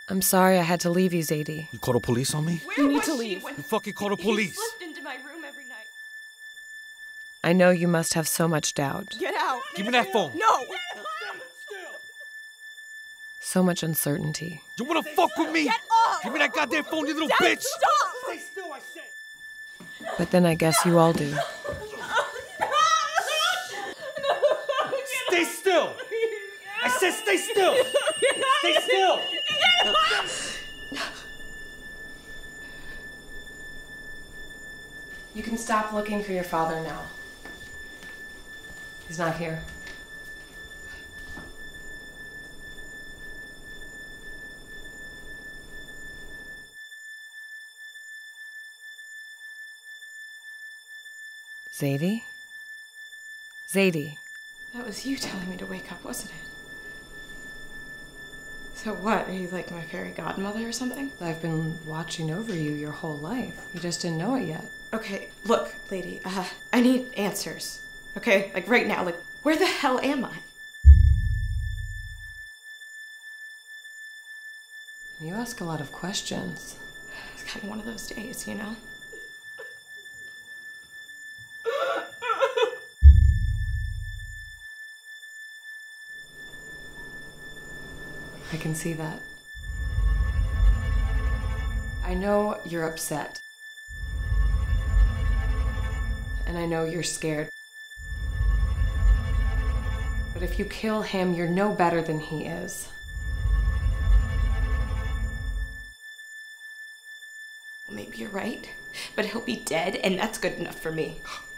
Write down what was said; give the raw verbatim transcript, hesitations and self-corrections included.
I'm sorry I had to leave you, Zadie. You call the police on me? Where You need was to she leave. when You fucking call the police. He slipped into my room every night. I know you must have so much doubt. Get out. Give me that phone. No. So much uncertainty. You wanna fuck with me? Get off. Give me that goddamn phone, you little Dad, bitch! Stop. Stay still, I said! But then I guess you all do. Stay still! I said stay still! Stay still! You can stop looking for your father now. He's not here. Zadie? Zadie. That was you telling me to wake up, wasn't it? So what? Are you like my fairy godmother or something? I've been watching over you your whole life. You just didn't know it yet. Okay, look, lady, uh, I need answers. Okay? Like right now, like, where the hell am I? You ask a lot of questions. It's kind of one of those days, you know? I can see that. I know you're upset. And I know you're scared. But if you kill him, you're no better than he is. Well, maybe you're right, but he'll be dead, and that's good enough for me.